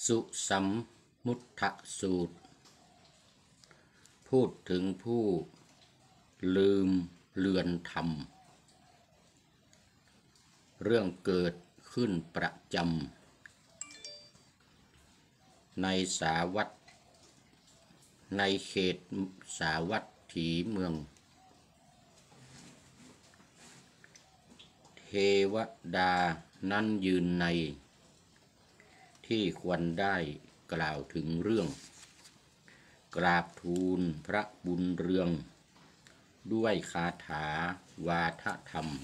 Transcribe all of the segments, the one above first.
สุสัมมุทธสูตรพูดถึงผู้ลืมเลือนธรรมเรื่องเกิดขึ้นประจำในสาวัตรในเขตสาวัตถีเมืองเทวดานั้นยืนในที่ควรได้กล่าวถึงเรื่องกราบทูลพระบุญเรืองด้วยคาถาวาทธรรม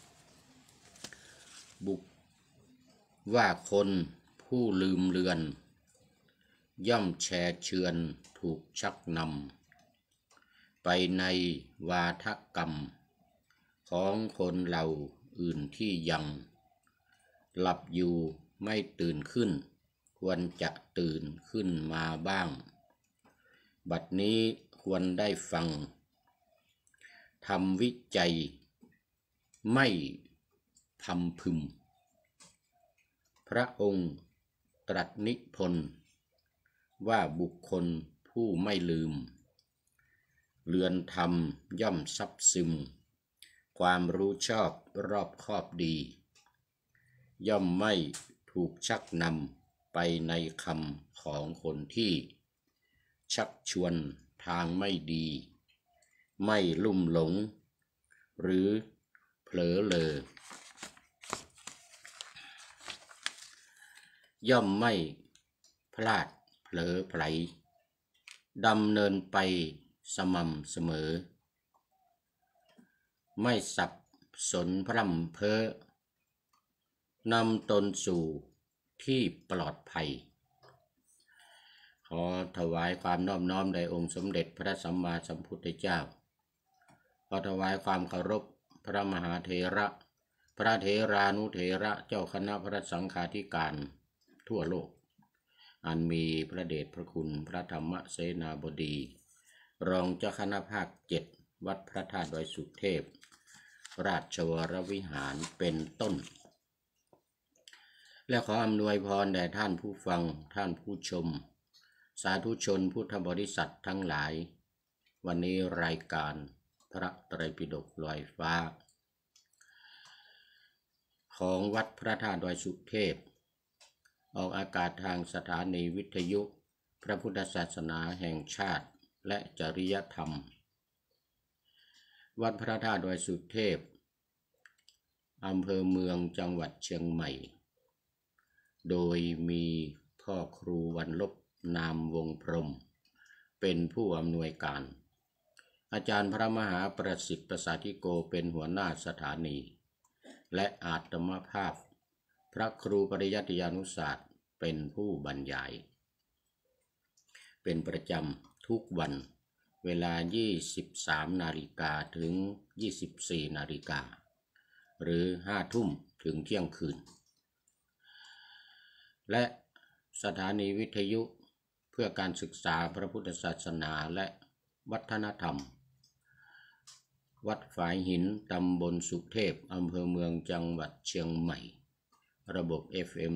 บุกว่าคนผู้ลืมเลือนย่อมแช่เชือนถูกชักนำไปในวาทกรรมของคนเหล่าอื่นที่ยังหลับอยู่ไม่ตื่นขึ้นควรจะตื่นขึ้นมาบ้างบัดนี้ควรได้ฟังทำวิจัยไม่พำพึมพระองค์ตรัสนิพนธ์ว่าบุคคลผู้ไม่ลืมเรือนธรรมย่อมซับซึมความรู้ชอบรอบคอบดีย่อมไม่ถูกชักนำไปในคำของคนที่ชักชวนทางไม่ดีไม่ลุ่มหลงหรือเผลอเลอย่อมไม่พลาดเผลอไผลดำเนินไปสม่ำเสมอไม่สับสนพร่ำเพ้อนำตนสู่ที่ปลอดภัยขอถวายความนอบน้อมแด่องค์สมเด็จพระสัมมาสัมพุทธเจ้าขอถวายความเคารพพระมหาเถระพระเถรานุเถระเจ้าคณะพระสังฆาธิการทั่วโลกอันมีพระเดชพระคุณพระธรรมเสนาบดีรองเจ้าคณะภาค7วัดพระธาตุดอยสุเทพราชวรวิหารเป็นต้นและขออำนวยพรแด่ท่านผู้ฟังท่านผู้ชมสาธุชนพุทธบริษัททั้งหลายวันนี้รายการพระไตรปิฎกลอยฟ้าของวัดพระธาตุดอยสุเทพออกอากาศทางสถานีวิทยุพระพุทธศาสนาแห่งชาติและจริยธรรมวัดพระธาตุดอยสุเทพอำเภอเมืองจังหวัดเชียงใหม่โดยมีพ่อครูวันลบนามวงพรหมเป็นผู้อำนวยการอาจารย์พระมหาประสิทธิ์ประสาธิโกเป็นหัวหน้าสถานีและอาตมภาพพระครูปริยัติยานุศาสตร์เป็นผู้บรรยายเป็นประจำทุกวันเวลา 23 นาฬิกาถึง 24 นาฬิกาหรือ 5 ทุ่มถึงเที่ยงคืนและสถานีวิทยุเพื่อการศึกษาพระพุทธศาสนาและวัฒนธรรมวัดฝายหินตำบลสุเทพอำเภอเมืองจังหวัดเชียงใหม่ระบบ FM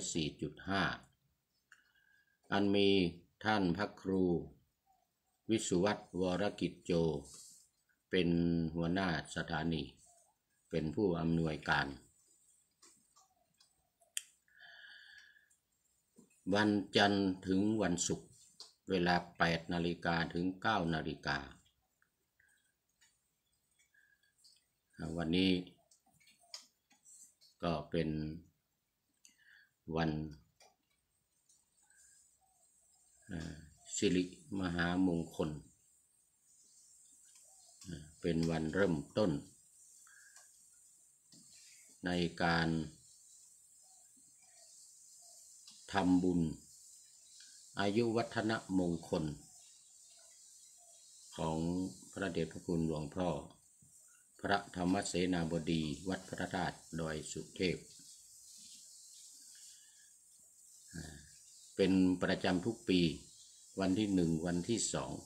104.5 อันมีท่านพระครูวิสุวัตรวรกิจโจเป็นหัวหน้าสถานีเป็นผู้อำนวยการวันจันทร์ถึงวันศุกร์เวลา 8 นาฬิกาถึง 9 นาฬิกาวันนี้ก็เป็นวันสิริมหามงคลเป็นวันเริ่มต้นในการทำบุญอายุวัฒนมงคลของพระเดชพระคุณหลวงพ่อพระธรรมเสนาบดีวัดพระธาตุดอยสุเทพเป็นประจำทุกปีวันที่1วันที่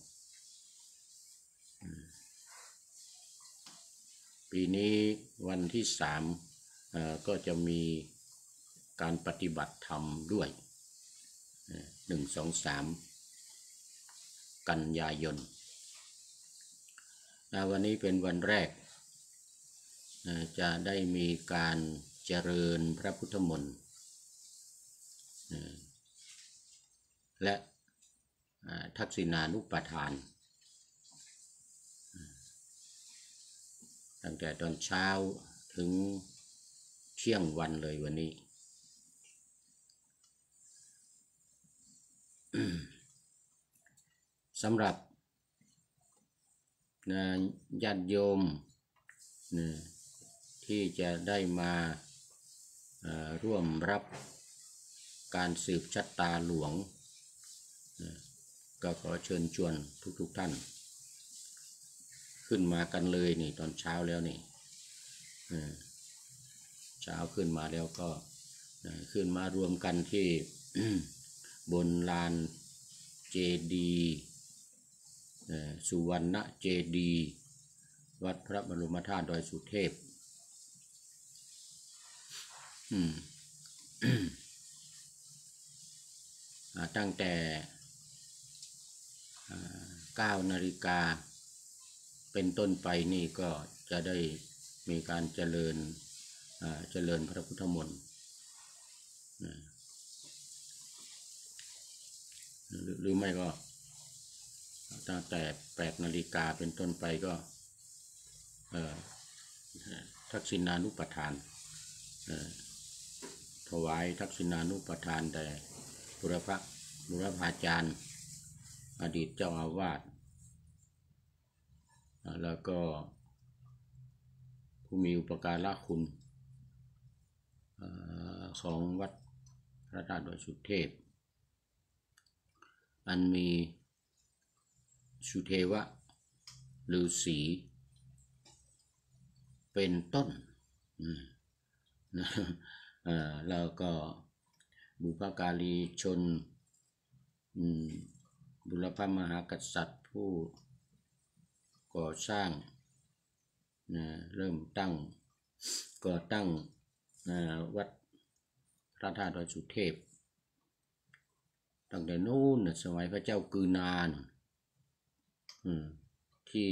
2ปีนี้วันที่3ก็จะมีการปฏิบัติธรรมด้วย 1 2 3 กันยายนวันนี้เป็นวันแรกจะได้มีการเจริญพระพุทธมนต์และทักษิณานุปทานตั้งแต่ตอนเช้าถึงเที่ยงวันเลยวันนี้สำหรับญาติโยมที่จะได้มาร่วมรับการสืบชะตาหลวงก็ขอเชิญชวนทุกท่านขึ้นมากันเลยนี่ตอนเช้าแล้วนี่เช้าขึ้นมาแล้วก็ขึ้นมารวมกันที่ บนลานเจดีย์สุวรรณเจดีย์วัดพระบรมธาตุดอยสุเทพ ตั้งแต่9 นาฬิกาเป็นต้นไปนี่ก็จะได้มีการเจริญพระพุทธมนต์หรือไม่ก็ตั้งแต่8 นาฬิกาเป็นต้นไปก็ทักษิณานุปทานถวายทักษิณานุปทานแต่บุรพาจารย์อดีตเจ้าอาวาสแล้วก็ผู้มีอุปการะคุณของวัดพระธาตุดอยสุเทพอันมีสุเทวะฤาษีเป็นต้นแล้วก็บุพการีชนบุรพมหากษัตริย์ผู้ก่อสร้างเริ่มก่อตั้งวัดพระธาตุดอยสุเทพตั้งแต่นู้นสมัยพระเจ้ากือนานที่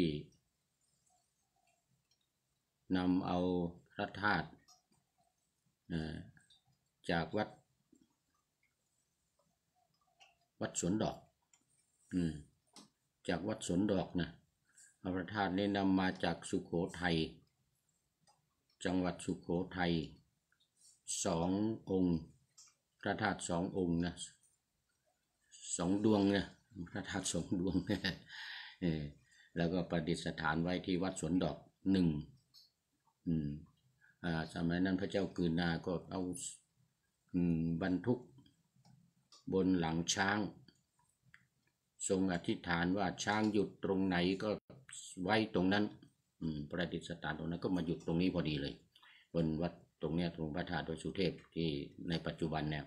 นำเอาพระธาตุจากวัดสวนดอกจากวัดสวนดอกนะพระธาตุนี้นำมาจากสุโขทัยจังหวัดสุโขทัย2 องค์พระธาตุ2 องค์นะ2 ดวงนะพระธาตุ2 ดวงแล้วก็ประดิษฐานไว้ที่วัดสวนดอกสมัยนั้นพระเจ้ากือนาก็เอาบรรทุกบนหลังช้างทรงอธิษฐานว่าช้างหยุดตรงไหนก็ไว้ตรงนั้นประดิษฐานตรงนั้นก็มาหยุดตรงนี้พอดีเลยบนวัดตรงเนี้ยตรงพระธาตุดอยสุเทพที่ในปัจจุบันเนี่ย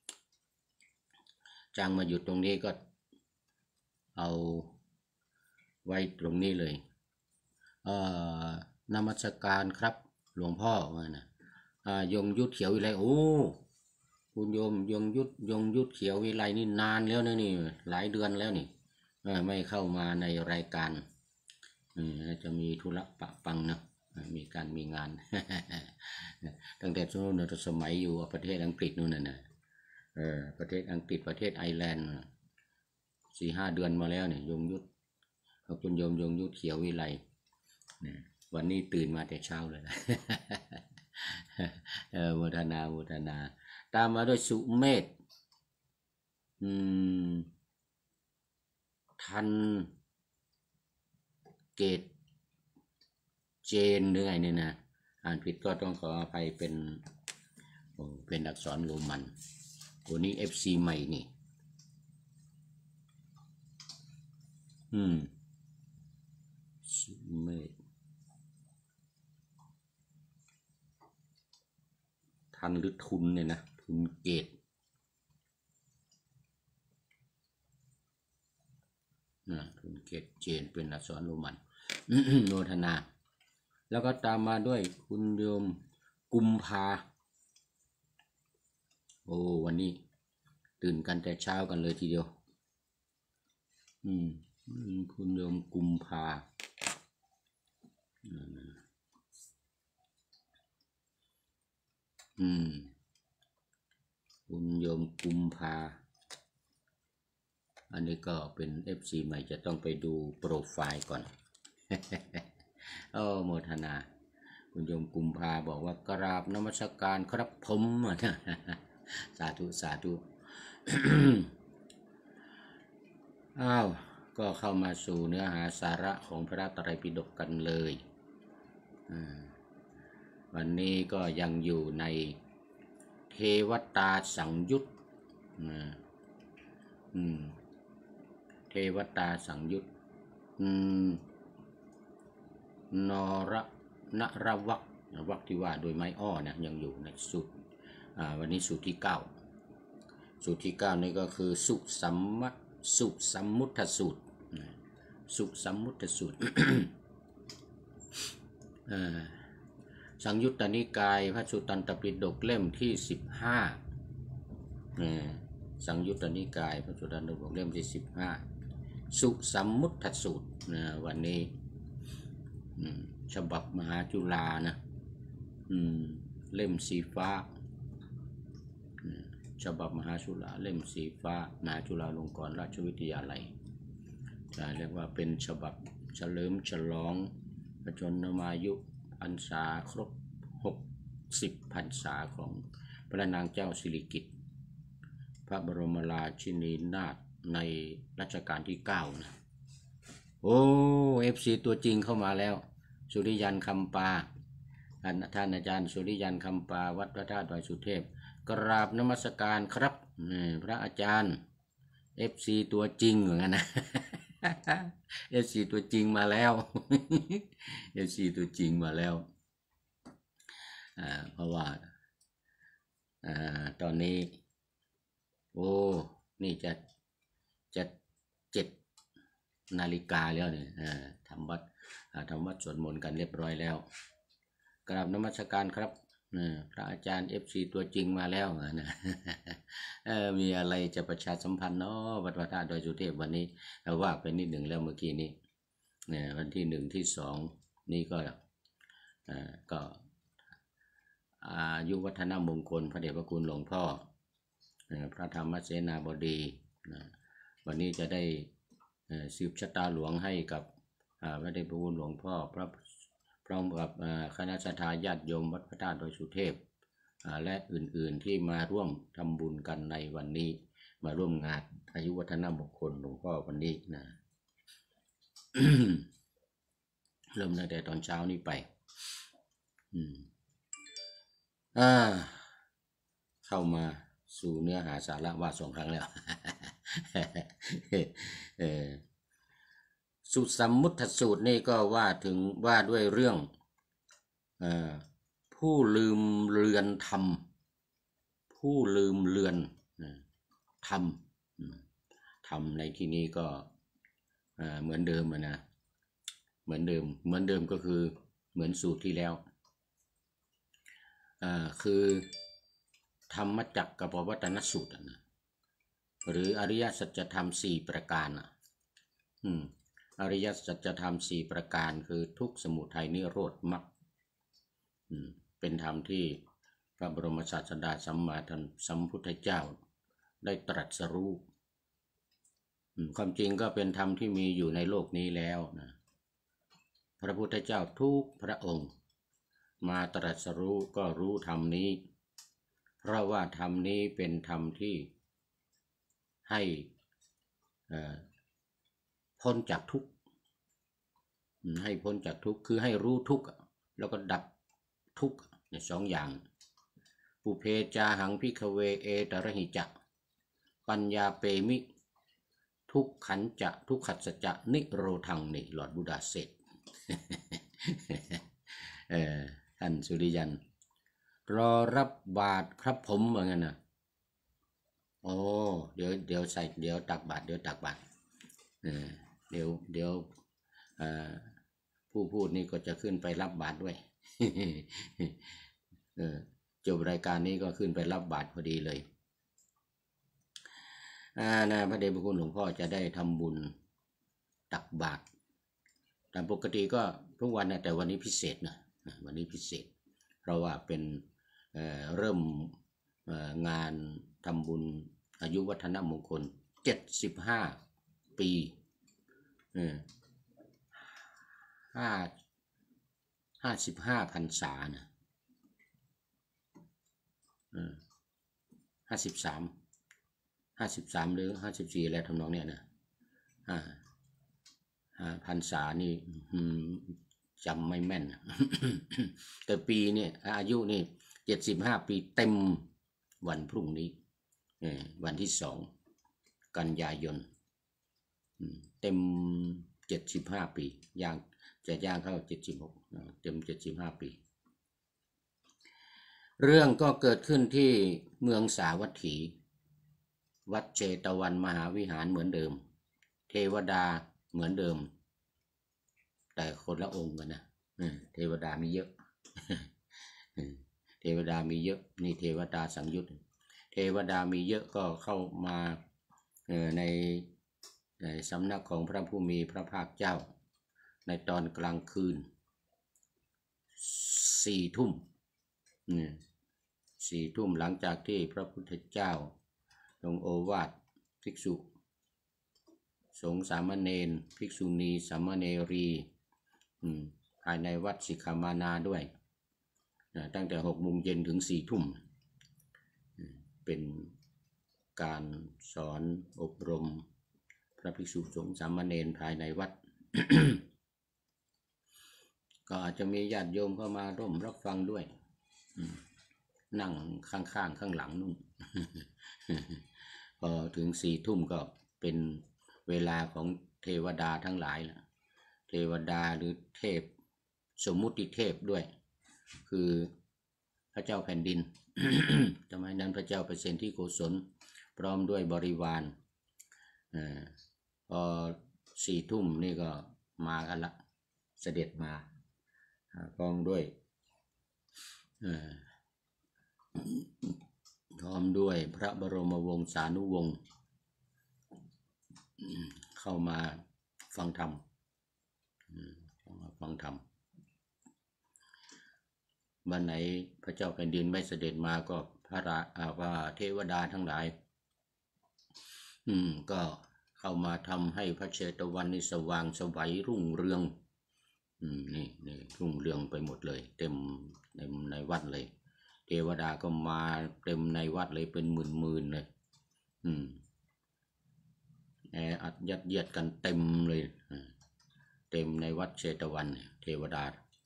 ช้างมาหยุดตรงนี้ก็เอาไว้ตรงนี้เลยนมัสการครับหลวงพ่อว่านะยงยุทธเขียววิไลโอ้คุณโยมยงยุทธเขียววิไลนี่นานแล้วนะนี่หลายเดือนแล้วนี่ไม่เข้ามาในรายการจะมีธุระปะปังนะมีงาน ตั้งแต่ช่วงสมัยอยู่ประเทศอังกฤษนู่นน่ะประเทศอังกฤษประเทศไอร์แลนด์4-5 เดือนมาแล้วเนี่ยยงยุทธคุณโยมยงยุทธเขียววิไลวันนี้ตื่นมาแต่เช้าเลย โมทนาตามมาด้วยสุเมธทันเกตเจนหรือไงเนี่ยนะอ่านผิดก็ต้องขออภัยเป็นอักษรโรมันตัวนี้ FC ใหม่นี่สุเมธทันหรือทุนเนี่ยนะทุนเกตทุนเกตเจนเป็นอักษรโรมันโนทนาแล้วก็ตามมาด้วยคุณโยมกุมภาโอ้วันนี้ตื่นกันแต่เช้ากันเลยทีเดียวคุณโยมกุมภาคุณโยมกุมภาอันนี้ก็เป็น FC ใหม่จะต้องไปดูโปรไฟล์ก่อน โมทนาคุณโยมกุมภาบอกว่ากราบนมัสการครับผม สาธุสาธุ อ้าวก็เข้ามาสู่เนื้อหาสาระของพระไตรปิฎกกันเลยวันนี้ก็ยังอยู่ในเทวตาสังยุตเทวตาสังยุตนรนรวักวักที่ว่าโดยไม้อ้อเนี่ยยังอยู่ในสูตรวันนี้สูตรที่9สูตรที่9นี่ก็คือสุสัมมุทสูตรสุสัมมุทสูตร สังยุตตนิกายพระสุตตันตปิฎกเล่มที่15สังยุตตนิกายพระสุตตันตปิฎกเล่มที่15สุสัมมุทสูตรวันนี้ฉบับมหาจุฬานะเล่มสีฟ้าฉบับมหาจุฬาเล่มสีฟ้ามหาจุฬาลงกรณราชวิทยาลัยเรียกว่าเป็นฉบับเฉลิมฉลองพระชนมายุพรรษาครบ60 พรรษาของพระนางเจ้าสิริกิติ์พระบรมราชินีนาถในรัชกาลที่9นะFC ตัวจริงเข้ามาแล้วสุริยันคำปาท่านอาจารย์สุริยันคำปาวัดพระธาตุดอยสุเทพกราบนมัสการครับพระอาจารย์ FC ตัวจริงเหมือนกันนะ FC ตัวจริงมาแล้ว FC ตัวจริงมาแล้วเพราะว่าตอนนี้นี่จะ7 นาฬิกาแล้วเนี่ยทำวัดสวดมนต์กันเรียบร้อยแล้วกราบนมัสการครับพระอาจารย์ FC ตัวจริงมาแล้วนะ มีอะไรจะประชาสัมพันธ์เนาะวัดพระธาตุดอยสุเทพวันนี้ว่าไปนิดหนึ่งแล้วเมื่อกี้นี้วันที่1ที่2นี่ก็อายุวัฒนมงคลพระเดชพระคุณหลวงพ่อพระธรรมเสนาบดีวันนี้จะได้สืบชะตาหลวงให้กับพระเดชพระคุณหลวงพ่อพร้อมกับคณะศรัทธาญาติโยมวัดพระธาตุดอยสุเทพและอื่นๆที่มาร่วมทำบุญกันในวันนี้มาร่วมงานอายุวัฒนมงคลหลวงพ่อวันนี้นะ เริ่มตั้งแต่ตอนเช้านี้ไปเข้ามาสู่เนื้อหาสาระว่า2 ครั้งแล้ว สุสัมมุทสูตรนี่ก็ว่าด้วยเรื่องผู้ลืมเลือนธรรมผู้ลืมเลือนธรรมในที่นี้ก็เหมือนเดิมนะเหมือนเดิมก็คือเหมือนสูตรที่แล้วคือธรรมจักรกับปวัตตนสูตรนะหรืออริยสัจธรรม4 ประการอริยสัจธรรม4 ประการคือทุกข์สมุทัยนิโรธมรรคเป็นธรรมที่พระบรมศาสดาสัมมาสัมพุทธเจ้าได้ตรัสรู้ความจริงก็เป็นธรรมที่มีอยู่ในโลกนี้แล้วนะพระพุทธเจ้าทุกพระองค์มาตรัสรู้ก็รู้ธรรมนี้เพราะว่าธรรมนี้เป็นธรรมที่ให้พ้นจากทุกข์ให้พ้นจากทุกข์คือให้รู้ทุกข์แล้วก็ดับทุกข์ใน2 อย่างปุเพจาหังภิกขเวเอตระหิจะปัญญาเปมิทุกขันจะทุกขัสสจะนิโรธังนี่หลอดบุดาเสร็จ ท่านสุริยันรอรับบาตรครับผมเหมือนกันนะเดี๋ยวใส่เดี๋ยวตักบาตรเดี๋ยวผู้พูดนี่ก็จะขึ้นไปรับบาตรด้วย จบรายการนี้ก็ขึ้นไปรับบาตรพอดีเลยนะพระเดชพระคุณหลวงพ่อจะได้ทำบุญตักบาตรตามปกติก็ทุกวันนะแต่วันนี้พิเศษนะวันนี้พิเศษเพราะว่าเป็นเริ่มงานทำบุญอายุวัฒนมงคล75 ปี55 พรรษานะ53หรือ54อะไรทำนองเนี้ยนะพรรษานี่จำไม่แม่น แต่ปีนี่อายุนี่75 ปีเต็มวันพรุ่งนี้วันที่2 กันยายนเต็ม75 ปีย่างเข้า76เต็ม75 ปีเรื่องก็เกิดขึ้นที่เมืองสาวัตถี วัดเจตวันมหาวิหารเหมือนเดิมเทวดาเหมือนเดิมแต่คนละองค์กันนะเทวดามีเยอะ เทวดามีเยอะนี่เทวดาสังยุตเทวดามีเยอะก็เข้ามาในสำนักของพระผู้มีพระภาคเจ้าในตอนกลางคืน4 ทุ่ม4 ทุ่มหลังจากที่พระพุทธเจ้าทรงโอวาทภิกษุสงฆ์สามเณรภิกษุณีสามเณรีภายในวัดสิกขามานาด้วยตั้งแต่6 โมงเย็นถึง4 ทุ่มเป็นการสอนอบรมพระภิกษุสงฆ์สามเณรภายในวัด ก็อาจจะมีญาติโยมเข้ามาร่วมรับฟังด้วยนั่งข้างๆข้างหลังนู่น พอถึง4 ทุ่มก็เป็นเวลาของเทวดาทั้งหลายล่ะเทวดาหรือเทพสมมุติเทพด้วยคือพระเจ้าแผ่นดิน สมัยนั้นพระเจ้าเปรตที่โกศลพร้อมด้วยบริวารพอ4 ทุ่มนี่ก็มากันละเสด็จมาพร้อมด้วยพระบรมวงศานุวงศ์เข้ามาฟังธรรมวันไหนพระเจ้าแผ่นดินไม่เสด็จมาก็พระเทวดาทั้งหลายก็เข้ามาทำให้พระเชตวันนี้สว่างไสวรุ่งเรืองนี่รุ่งเรืองไปหมดเลยเต็มในวัดเลยเทวดาก็มาเต็มในวัดเลยเป็นหมื่นเลยอัดยัดเยียดกันเต็มเลยเต็มในวัดเชตวันเทวดา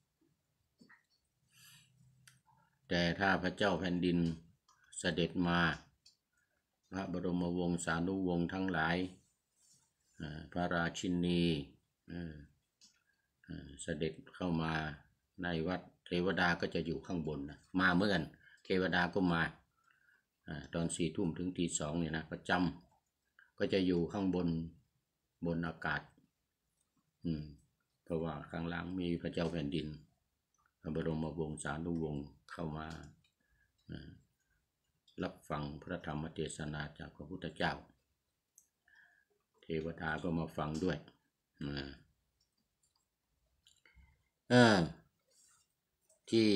แต่ถ้าพระเจ้าแผ่นดินเสด็จมาพระบรมวงศานุวงศ์ทั้งหลายพระราชินีเสด็จเข้ามาในวัดเทวดาก็จะอยู่ข้างบนนะมาเหมือนกันเทวดาก็มาตอน4 ทุ่มถึงตี 2เนี่ยนะประจำก็จะอยู่ข้างบนอากาศเพราะว่าข้างล่างมีพระเจ้าแผ่นดินพระบรมวงศานุวงศ์เข้ามารับฟังพระธรรมเทศนาจากพระพุทธเจ้าเทวดาก็มาฟังด้วยที่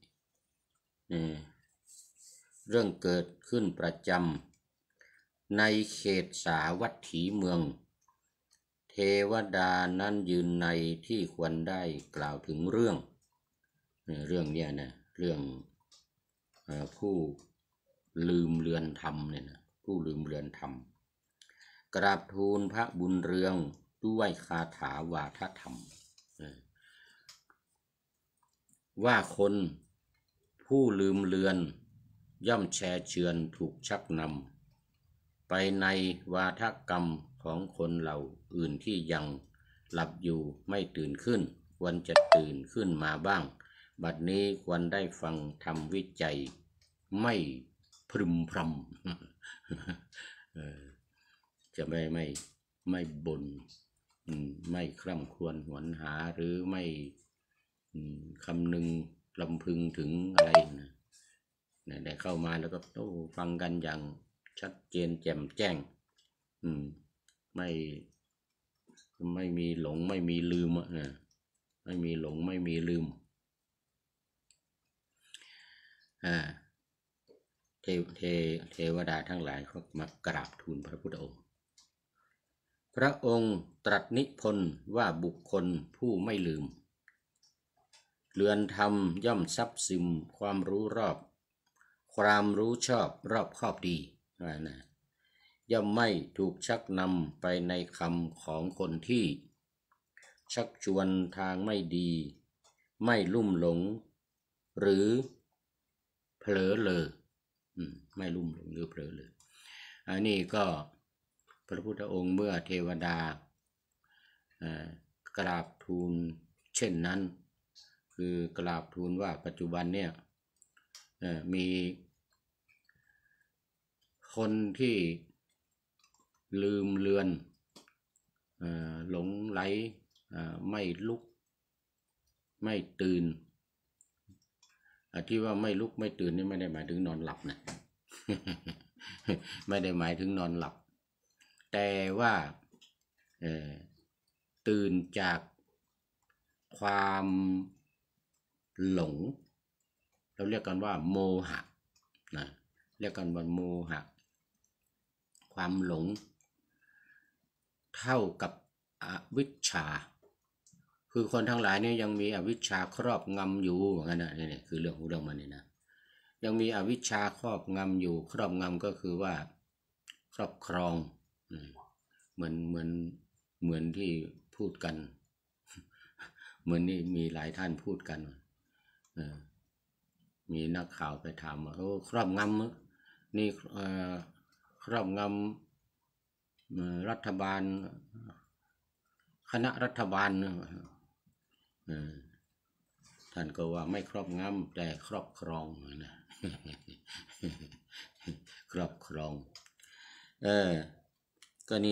เรื่องเกิดขึ้นประจำในเขตสาวัตถีเมืองเทวดานั้นยืนในที่ควรได้กล่าวถึงเรื่องเนี่ยนะเรื่องผู้ลืมเลือนธรรมเนี่ยนะผู้ลืมเลือนธรรมกราบทูลพระบุญเรืองด้วยคาถาวาทธรรมว่าคนผู้ลืมเลือนย่อมแช่เชือนถูกชักนำไปในวาทกรรมของคนเหล่าอื่นที่ยังหลับอยู่ไม่ตื่นขึ้นควรจะตื่นขึ้นมาบ้างบัดนี้ควรได้ฟังธรรมวิจัยไม่พรึมพรำจะไม่บ่นไม่คร่ำครวญหวนหาหรือไม่คำนึงลำพึงถึงอะไรนะได้เข้ามาแล้วก็ฟังกันอย่างชัดเจนแจ่มแจ้งไม่มีหลงไม่มีลืมไม่มีหลงไม่มีลืมเทวดาทั้งหลายเขามากราบทูลพระพุทธองค์พระองค์ตรัสนิพนธ์ว่าบุคคลผู้ไม่ลืมเรือนธรรมย่อมซับซึมความรู้รอบความรู้ชอบรอบคอบดีนะย่อมไม่ถูกชักนำไปในคำของคนที่ชักชวนทางไม่ดีไม่ลุ่มหลงหรือเผลอเลยไม่ลุ่มหลงหรือเผลอเลยอันนี้ก็พระพุทธองค์เมื่อเทวดากราบทูลเช่นนั้นคือกราบทูลว่าปัจจุบันเนี่ยมีคนที่ลืมเลือนหลงไหลไม่ลุกไม่ตื่นที่ว่าไม่ลุกไม่ตื่นนี่ไม่ได้หมายถึงนอนหลับนะ ไม่ได้หมายถึงนอนหลับแต่ว่าตื่นจากความหลงเราเรียกกันว่าโมหะนะเรียกกันว่าโมหะความหลงเท่ากับอวิชชาคือคนทั้งหลายนี่ยังมีอวิชชาครอบงำอยู่เหมือนกันนะนี่คือเรื่องของเรื่องมันนี่นะยังมีอวิชชาครอบงำอยู่ครอบงำก็คือว่าครอบครองเหมือนที่พูดกันเหมือนนี่มีหลายท่านพูดกันมีนักข่าวไปถามว่าครอบงำนี่ครอบงำรัฐบาลคณะรัฐบาลท่านก็ว่าไม่ครอบงำแต่ครอบครองนะครอบครองก็นี่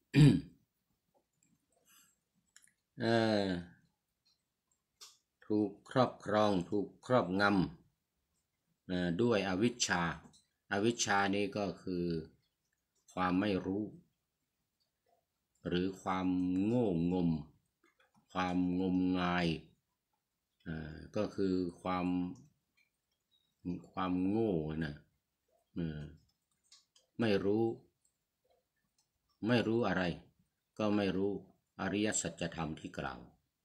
ถูกครอบครองถูกครอบงำด้วยอวิชชาอวิชชานี่ก็คือความไม่รู้หรือความโง่งมความงมงายก็คือความโง่นะไม่รู้อะไรก็ไม่รู้อริยสัจธรรมที่กล่าว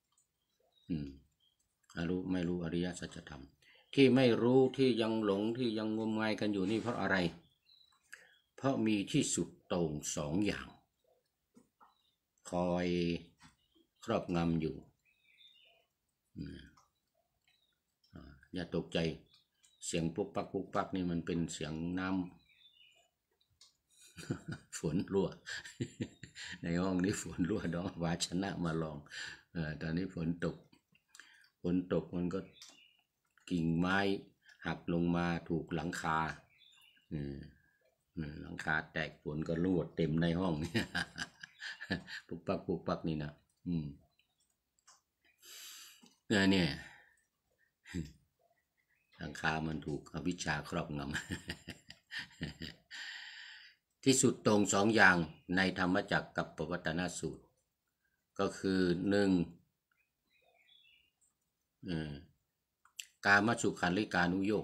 ไม่รู้อริยสัจธรรมที่ไม่รู้ที่ยังหลงที่ยังงมงายกันอยู่นี่เพราะอะไรเพราะมีที่สุดโต่งสองอย่างคอยครอบงำอยู่อย่าตกใจเสียงปุ๊กปักปุ๊กปักนี่มันเป็นเสียงน้ำ ฝนรั่ว ในห้องนี้ฝนรั่วดอกวาชนะมาลองตอนนี้ฝนตกมันก็กิ่งไม้หักลงมาถูกหลังคาหลังคาแตกฝนก็รั่วเต็มในห้อง ปุ๊กปักนี่นะเนี่ยหลังคามันถูกอวิชชาครอบงำ ที่สุดตรงสองอย่างในธรรมจักรกับปวัตตนสูตรก็คือหนึ่งกามสุขันธิกานุโยค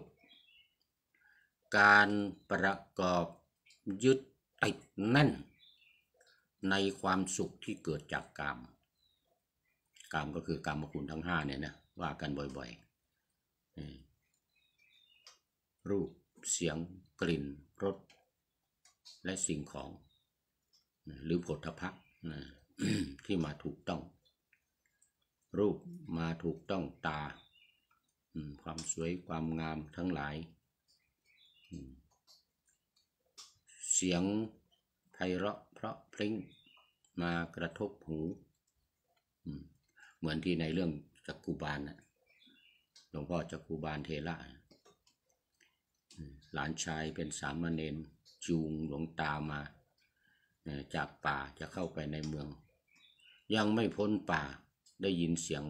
การประกอบยึดติดแน่นในความสุขที่เกิดจากกามก็คือกามคุณทั้งห้าเนี่ยนะว่ากันบ่อยๆรูปเสียงกลิ่นรสและสิ่งของหรือโผฏฐัพพะที่มาถูกต้องรูปมาถูกต้องตาความสวยความงามทั้งหลายเสียงไพเราะเพราะพริ้งมากระทบหูเหมือนที่ในเรื่องจักกุบาลนะหลวงพ่อจักกุบาลเทระหลานชายเป็นสามเณรจูงหลวงตามาจากป่าจะเข้าไปในเมืองยังไม่พ้นป่าได้ยินเสียง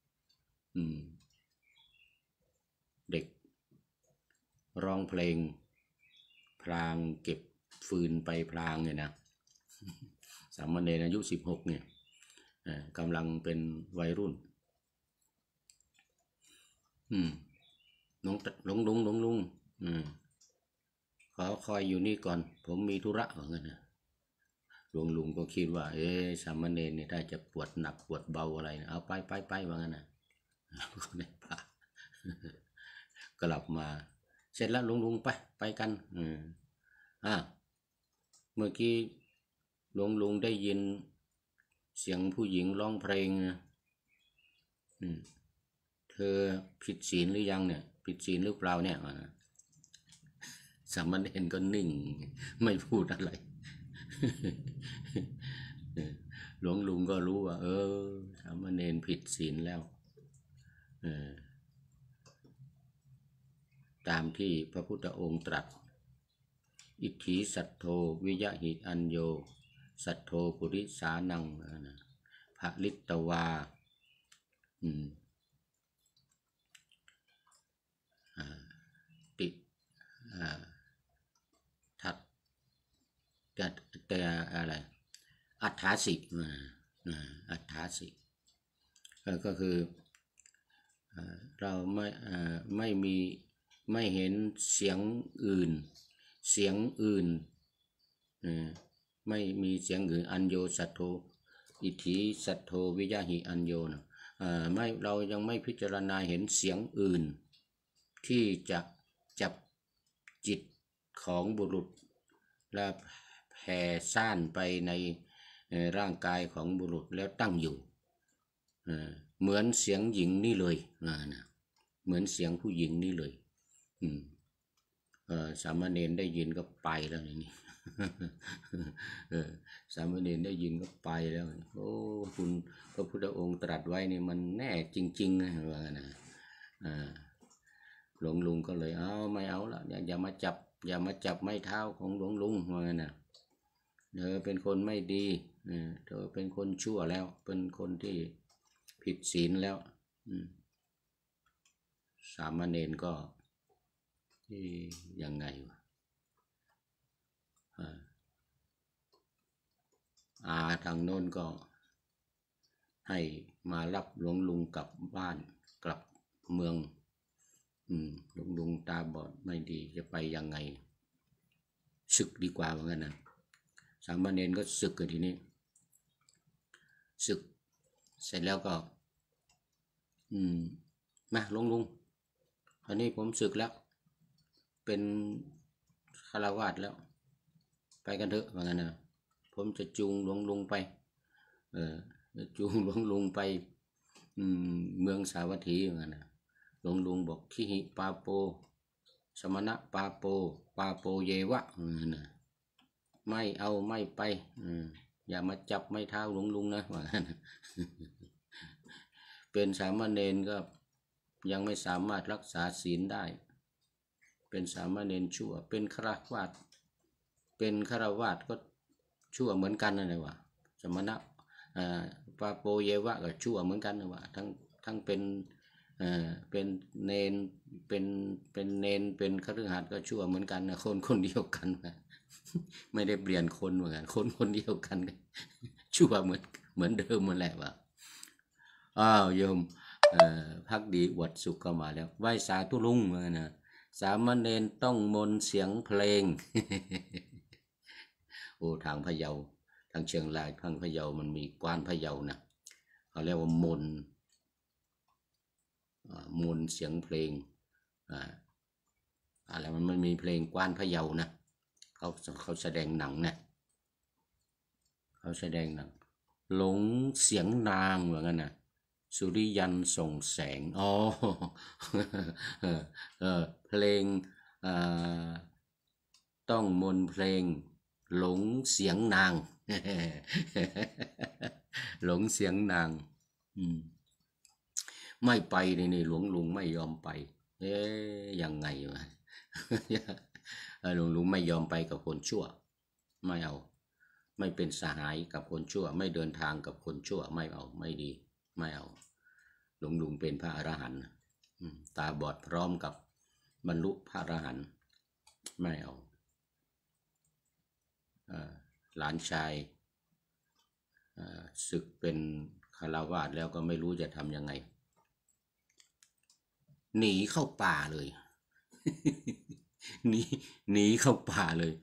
เด็กร้องเพลงพลางเก็บฟืนไปพลางเนี่ยนะสามเณรอายุ16เนี่ยกำลังเป็นวัยรุ่นลุงขอคอยอยู่นี่ก่อนผมมีธุระว่างั้นนะลุงก็คิดว่าสามเณรเนี่ยถ้าจะปวดหนักปวดเบาอะไรนะเอาไปว่างั้นนะก็ได้พากลับมาเสร็จแล้วลุงไปกันเมื่อกี้ลุงได้ยินเสียงผู้หญิงร้องเพลงนะเธอผิดศีลหรือยังเนี่ยผิดศีลหรือเปล่าเนี่ยสามเณรก็นิ่งไม่พูดอะไรลุงก็รู้ว่าสามเณรผิดศีลแล้วตามที่พระพุทธองค์ตรัสอิทธิสัทโธวิยะหิอัญโยสัทโธปุริสานังภลิตวาติทัดแต่อะไรอัฏฐาสิอัฏฐาสิก็คือเราไม่เห็นเสียงอื่นไม่มีเสียงอื่นอัญโยสัทโธอิทธิสัทโธวิยะหิอัญโยนะไม่เรายังไม่พิจารณาเห็นเสียงอื่นที่จะจับจิตของบุรุษและแผ่ซ่านไปในร่างกายของบุรุษแล้วตั้งอยู่เหมือนเสียงหญิงนี่เลยนะเหมือนเสียงผู้หญิงนี่เลยสามเณรได้ยินก็ไปแล้วนี่สามเณรได้ยินก็ไปแล้วโอ้คุณพระพุทธองค์ตรัสไว้นี่มันแน่จริงๆนะว่านะลุงก็เลยไม่เอาละอย่ามาจับไม้เท้าของลุงว่านะเธอเป็นคนไม่ดีเธอเป็นคนชั่วแล้วเป็นคนที่ผิดศีลแล้วสามเณรก็ยังไงวะทางโน้นก็ให้มารับลุงกลับบ้านกลับเมืองลุงตาบอดไม่ดีจะไปยังไงศึกดีกว่าเหมือนกันนะสามเณรก็ศึกกันทีนี้ศึกเสร็จแล้วก็มาลุงอันนี้ผมศึกแล้วเป็นฆราวาสแล้วไปกันเถอะว่างั้นนะผมจะจูงลุงไปจูงลุงไปเมืองสาวัตถีว่างั้นนะลุงบอกทิหิปาโปสมณะปาโปเยวะนะไม่เอาไม่ไปอย่ามาจับไม่เท้าลุงนะว่างั้นเป็นสามเณรก็ยังไม่สามารถรักษาศีลได้เป็นสามเณรชั่วเป็นฆราวาสก็ชั่วเหมือนกันนะเนี่ยวะสมณะปาโปเยวะก็ชั่วเหมือนกันนะวะทั้งเป็นเนนเป็นเนนเป็นคฤหัสถ์ก็ชั่วเหมือนกันนะคนเดียวกันนะไม่ได้เปลี่ยนคนเหมือนกันคนเดียวกันชั่วเหมือนเดิมหมดแหละวะโยมพักดีอวดสุขก็มาแล้วไหว้สาธุลุงนะสามเณรต้องมนต์เสียงเพลงโอ้ทางพะเยาทางเชียงรายทางพะเยามันมีกวานพะเยานะเขาเรียกว่ามนต์เสียงเพลงอะไรมันมีเพลงกวานพะเยานะเขาแสดงหนังนะเขาแสดงหนังหลงเสียงนางเหมือนกันนะสุริยันส่งแสงเพลงต้องมนต์เพลงหลงเสียงนางหลงเสียงนางไม่ไปนี่ลุงไม่ยอมไปยังไงวะลุงไม่ยอมไปกับคนชั่วไม่เอาไม่เป็นสหายกับคนชั่วไม่เดินทางกับคนชั่วไม่เอาไม่ดีไม่เอาลุงเป็นพระอรหันต์ตาบอดพร้อมกับบรรลุพระอรหันต์ไม่เอาหลานชายศึกเป็นคฤหัสถ์แล้วก็ไม่รู้จะทำยังไงหนีเข้าป่าเลย หนีหนีเข้าป่าเลย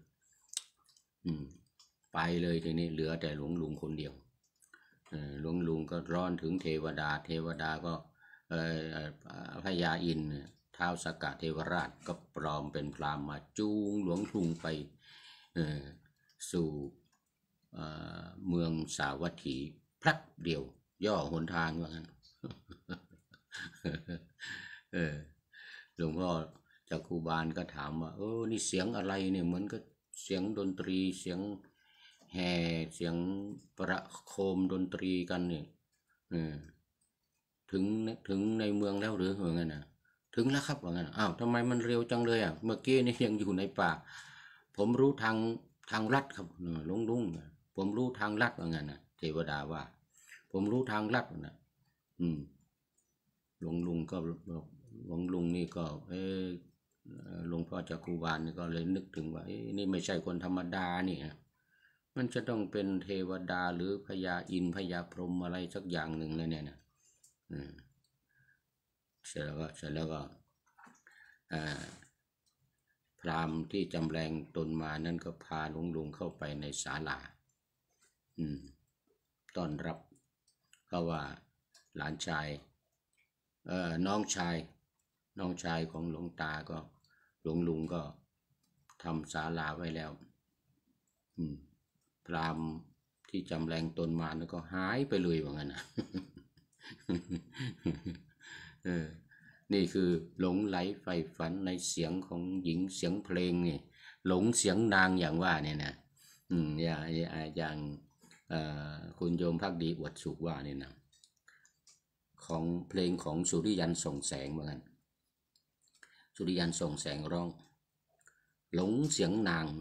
ไปเลยทีนี้เหลือแต่หลวงลุงคนเดียวหลวงลุงก็ร้อนถึงเทวดาเทวดาก็พญาอินทร์ท้าวสกเทวราชก็ปลอมเป็นพราหมณ์มาจูงหลวงลุงไปสู่เมืองสาวัตถีพลัดเดียวย่อหนทางว่างั้น หลวงพ่อจากครูบาลก็ถามว่านี่เสียงอะไรเนี่ยเหมือนกับเสียงดนตรีเสียงแห่เสียงประโคมดนตรีกันเนี่ยถึงในเมืองแล้วหรือว่างั้นนะถึงแล้วครับว่างั้นอ้าวทำไมมันเร็วจังเลยอ่ะเมื่อกี้นี่ยังอยู่ในป่าผมรู้ทางลัดครับลุงผมรู้ทางลัดว่างั้นนะเทวดาว่าผมรู้ทางลัดนะหลวงลุงก็หลวงลุงนี่ก็หลวงพ่อจากครูบาลนี่ก็เลยนึกถึงว่านี่ไม่ใช่คนธรรมดานี่ฮะมันจะต้องเป็นเทวดาหรือพญาอินทร์พญาพรหมอะไรสักอย่างหนึ่งเลยเนี่ยนะเสร็จแล้วก็พราหมณ์ที่จำแรงตนมานั่นก็พาหลวงลุงเข้าไปในศาลาต้อนรับเขาว่าหลานชายน้องชายของหลวงตาก็หลวงลุงก็ทำศาลาไว้แล้วพราหมณ์ที่จำแรงตนมาแล้วก็หายไปเลยว่างั้นนะนี่คือหลงไหลใฝ่ฝันในเสียงของหญิงเสียงเพลงนี่หลงเสียงนางอย่างว่าเนี่ยนะอย่างคุณโยมภักดีอวดสุขว่าเนี่ยนะของเพลงของสุริยันส่องแสงเหมือนกันสุริยันส่องแสงร้องหลงเสียงนาง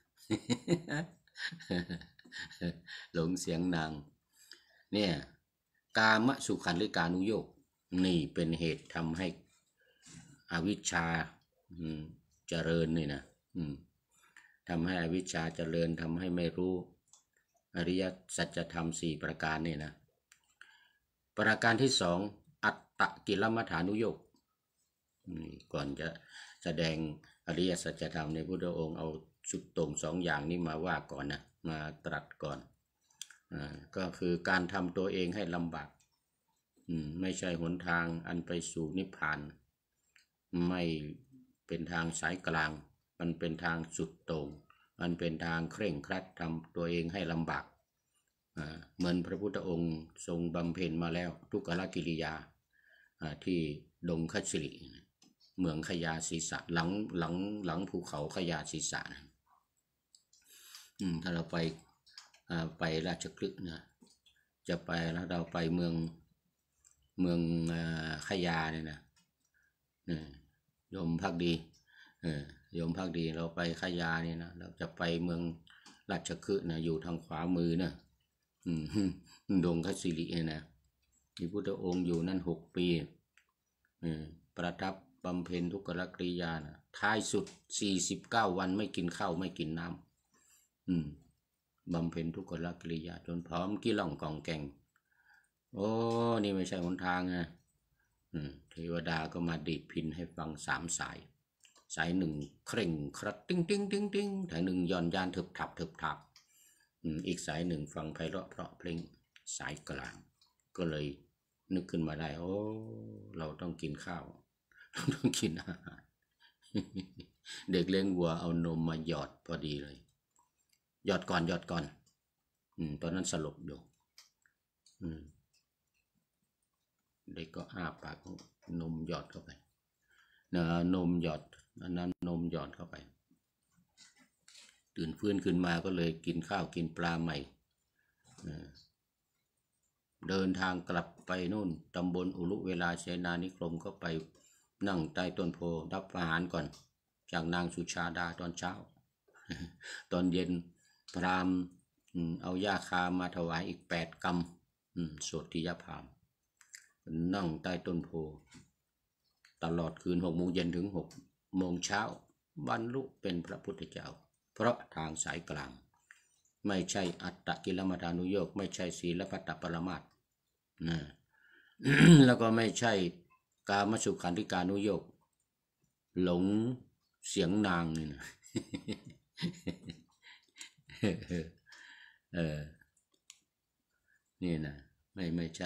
หลงเสียงนางเนี่ยกามสุขันธิกานุโยคนี่เป็นเหตุทำให้อวิชชาเจริญนี่นะทำให้อวิชชาเจริญทำให้ไม่รู้อริยสัจธรรม4ประการนี่นะประการที่2อัตตกิลมัฏฐานุโยคก่อนจะแสดงอริยสัจธรรมในพุทธองค์เอาสุดตรง2อย่างนี้มาว่าก่อนนะมาตรัสก่อนก็คือการทำตัวเองให้ลำบากไม่ใช่หนทางอันไปสู่นิพพานไม่เป็นทางสายกลางมันเป็นทางสุดโต่งมันเป็นทางเคร่งครัดทำตัวเองให้ลำบากเหมือนพระพุทธองค์ทรงบำเพ็ญมาแล้วทุกขกิริยาที่ดงคัชริเมืองขยาศีสะหลังภูเขาขยาศีสะนะถ้าเราไปราชคฤห์นะจะไปแล้วเราไปเมืองขยาเนี่ยนะโยมภักดีโยมภักดีเราไปขยาเนี่ยนะเราจะไปเมืองราชคฤห์นะอยู่ทางขวามือนะดงคัชริเนี่ยนะที่พุทธองค์อยู่นั่น6 ปีประทับบำเพ็ญทุกขกิริยานะท้ายสุด49 วันไม่กินข้าวไม่กินน้ำบำเพ็ญทุกขกิริยาจนพร้อมกี้ล่องกองแก่งโอ้นี่ไม่ใช่หนทางนะเทวดาก็มาดีดพิณให้ฟัง3 สายหนึ่งเคร่งครัดติ้งติ้งติ้งติ้งสายหนึ่งย่อนยานทึบทับอีกสายหนึ่งฟังไพเราะเพราะเพลงสายกลางก็เลยนึกขึ้นมาได้โอ้เราต้องกินข้าวเราต้องกินอาหารเด็กเลี้ยงวัวเอานมมาหยอดพอดีเลยหยอดก่อนตอนนั้นสลบอยู่เด็กก็อ้าปากนมหยอดเข้าไปนมหยอดอันนั้นนมหยอดเข้าไปตื่นฟื้นขึ้นมาก็เลยกินข้าวกินปลาใหม่เดินทางกลับไปนู่นตำบลอุลุเวลาเสนานิคมก็ไปนั่งใต้ต้นโพรับอาหารก่อนจากนางสุชาดาตอนเช้า ตอนเย็นพราหมณ์เอาหญ้าคามาถวายอีก8 กำโสติยพามนั่งใต้ต้นโพตลอดคืน6 โมงเย็นถึง6 โมงเช้าบรรลุเป็นพระพุทธเจ้าเพราะทางสายกลางไม่ใช่อัตตกิลมัฏฐานุโยคไม่ใช่ศีลพัตตปรมาสนะ แล้วก็ไม่ใช่กามสุขันธิกานุโยคหลงเสียงนางนี่นะ เออนี่นะไม่ใช่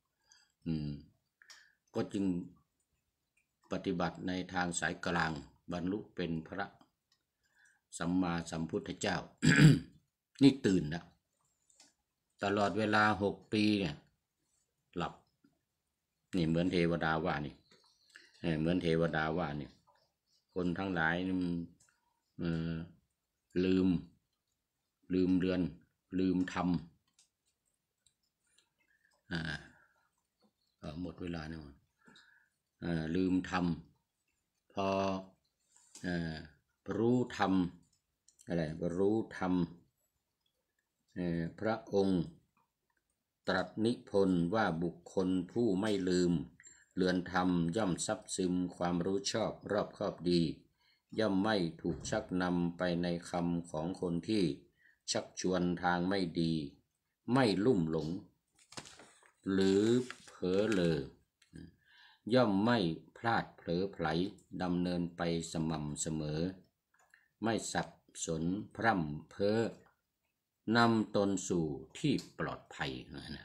ก็จึงปฏิบัติในทางสายกลางบรรลุเป็นพระสัมมาสัมพุทธเจ้า นี่ตื่นนะตลอดเวลา6 ปีเนี่ยหลับนี่เหมือนเทวดาว่านี่เหมือนเทวดาว่านี่คนทั้งหลายลืมเรือนลืมทำหมดเวลาเนี่ยลืมทำพอรู้ทำอะไรรู้ทำพระองค์ตรัสนิพนธ์ว่าบุคคลผู้ไม่ลืมเรือนธรรมย่อมซับซึมความรู้ชอบรอบคอบดีย่อมไม่ถูกชักนำไปในคำของคนที่ชักชวนทางไม่ดีไม่ลุ่มหลงหรือเผลอเลอย่อมไม่พลาดเผลอไผลดำเนินไปสม่ำเสมอไม่สับสนพร่ำเพ้อนำตนสู่ที่ปลอดภัยนะ